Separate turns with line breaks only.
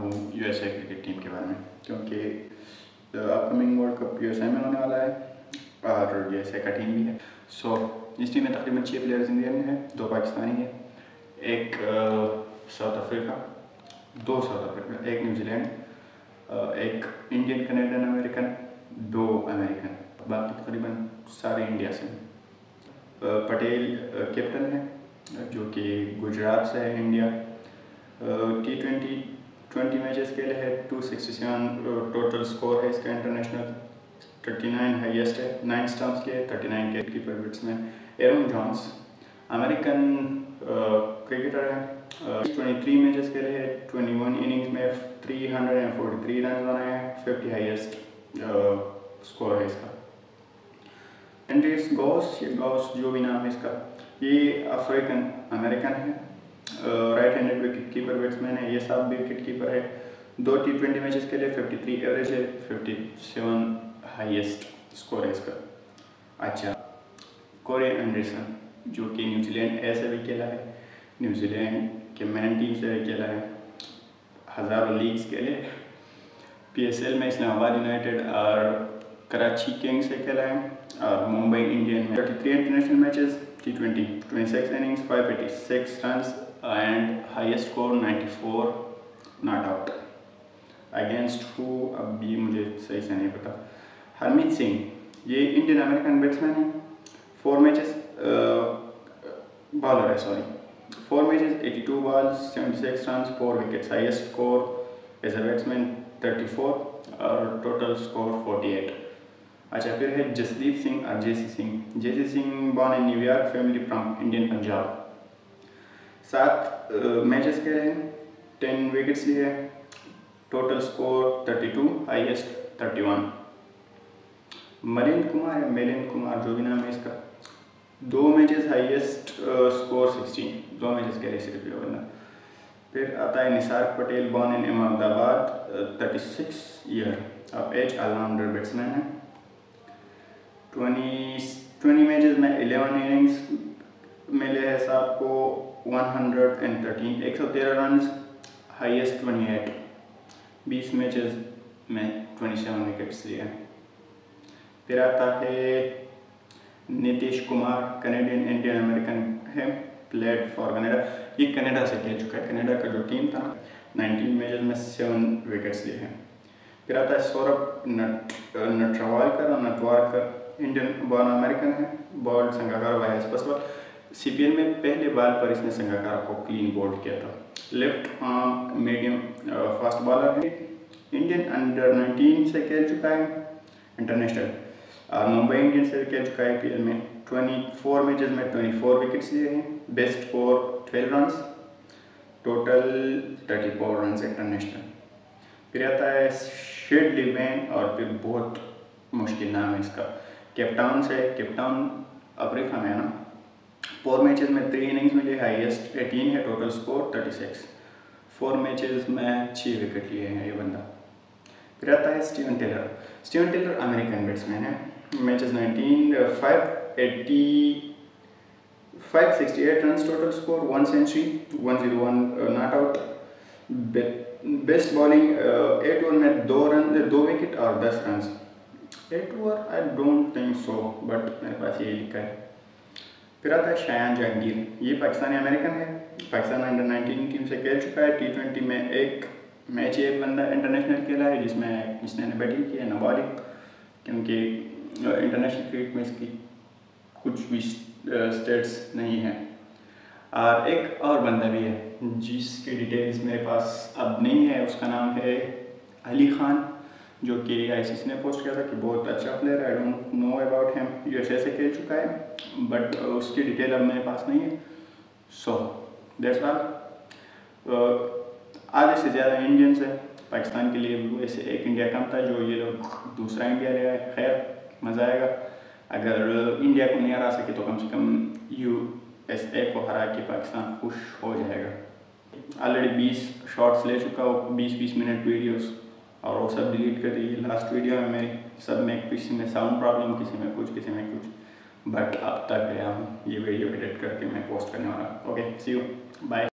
हूँ USA cricket team के बारे में, क्योंकि अपकमिंग वर्ल्ड कप यूएसए में होने वाला है और यूएसए का टीम भी है। सो इस टीम में तकरीबन 6 प्लेयर्स इंडियन हैं, 2 पाकिस्तानी हैं, एक साउथ अफ्रीका, 2 साउथ अफ्रीका, एक न्यूजीलैंड, एक इंडियन, कनेडियन, अमेरिकन, 2 अमेरिकन, बाकी तकरीबन सारे इंडिया से। पटेल कैप्टन है जो कि गुजरात से है इंडिया। T20 मैचेस के लिए है, 267 टोटल स्कोर है इसका इंटरनेशनल, 39 हाईएस्ट है, 9 स्टंप्स के, 39 के कीपर विकेट्स में। एरन जॉन्स अमेरिकन क्रिकेटर है, 23 मैचेस के लिए 21 इनिंग्स में 343 रन बनाए हैं, 50 हाईएस्ट स्कोर है इसका। एंड्रिस गॉस जो भी नाम है इसका, ये अफ्रीकन अमेरिकन है, right handed wicket keeper batsman है, ये सब भी विकेट कीपर है। 2 T20 मैचेस के लिए 53 एवरेज है, 57 हाईएस्ट स्कोर है इसका। अच्छा, कोरी एंडरसन जो कि न्यूजीलैंड ए से भी खेला है, न्यूजीलैंड के मैन टीम से भी खेला है, हज़ारों लीग्स के लिए। PSL में इस्लामाबाद यूनाइटेड और कराची किंग्स से खेला है और मुंबई इंडियन में 33 international matches, T20 26 innings, 586 runs and highest score 94 not out. Against who, अब ये मुझे सही से नहीं पता। हरमीत सिंह ये इंडियन अमेरिकन बैट्समैन है, 4 मैचेस बॉलर है, sorry 4 matches, 82 balls, 76 runs, 4 wickets, highest score as a batsman 34 और टोटल स्कोर 48। अच्छा, फिर है जसदीप सिंह और Jessy Singh born in New York, family from Indian Punjab. 7 matches के हैं, 10 विकेट्स लिए, total score 32, highest 31। Milind Kumar जो भी नाम है इसका, 2 मैचेस, हाईएस्ट स्कोर 16, 2 मैचेस के लिए सिर्फ ये बंदा। फिर आता है Nisar Patel, born in Ahmedabad, 36 year of age, allrounder batsman है। 20 मैचेस में 11 इनिंग्स मिले हैं साहब को, 113 रन, हाईएस्ट 28, 20 मैचेस में 27 विकेट्स लिए हैं। फिर आता है Nitish Kumar, Canadian Indian American है, प्लेड फॉर कनाडा, ये कनाडा से खेल चुका है, कनाडा का जो टीम था 19 मैचेस में 7 विकेट्स लिए हैं। फिर आता है Saurabh Netravalkar, Indian born American है, बॉल्ड संगाकार वाया स्पष्ट बॉल, CPL में पहले बॉल पर इसने संगाकार को क्लीन बोल्ड किया था। Left arm medium fast bowler है, इंडियन अंडर 19 से खेल चुका है इंटरनेशनल और मुंबई इंडियंस से खेल चुका है IPL में। 24 मैचेस में 24 विकेट्स लिए हैं, best score 12 run, total 34 run international. फिर आता है शेडली वैन और फिर बहुत मुश्किल नाम है इसका, केपटाउन से, केपटाउन अफ्रीका में है ना। 4 मैचेस में 3 इनिंग्स मिले, हाईएस्ट 18 है, टोटल स्कोर 36, 4 मैचेस में 6 विकेट लिए हैं ये बंदा। फिर आता है स्टीवन टेलर अमेरिकन बैट्समैन है, matches 19, 568 run, total score, 1 century, 101 not out. Best bowling 8 over में 2 विकेट और 10 run. 8 over I don't think so, but मेरे पास ये लिखा है। फिर आता है शायान जहांगीर, ये पाकिस्तानी अमेरिकन है, पाकिस्तान अंडर 19 टीम से खेल चुका है। T20 में एक मैच एक बंदा इंटरनेशनल खेला है जिसमें इसने बैटिंग की है, न बॉलिंग, क्योंकि इंटरनेशनल क्रिकेट में इसकी कुछ भी स्टेट्स नहीं है। और एक और बंदा भी है जिसकी डिटेल्स मेरे पास अब नहीं है, उसका नाम है अली खान, जो कि ICC ने पोस्ट किया था कि बहुत अच्छा प्लेयर है, I don't know about him, USA से खेल चुका है, बट उसकी डिटेल अब मेरे पास नहीं है। So that's all. आधे से ज़्यादा इंडियंस है पाकिस्तान के लिए, वैसे एक इंडिया कम था जो ये लोग दूसरा इंडिया ले आए। खैर मज़ा आएगा, अगर इंडिया को नहीं हरा सके तो कम से कम USA को हरा के पाकिस्तान खुश हो जाएगा। ऑलरेडी 20 शॉट्स ले चुका हूँ, 20-20 मिनट वीडियोस, और वो सब डिलीट कर दी। लास्ट वीडियो में मेरी सब में किसी में साउंड प्रॉब्लम, किसी में कुछ, बट अब तक गया हूँ, ये वीडियो एडिट करके मैं पोस्ट करने वाला। Okay, see you, bye.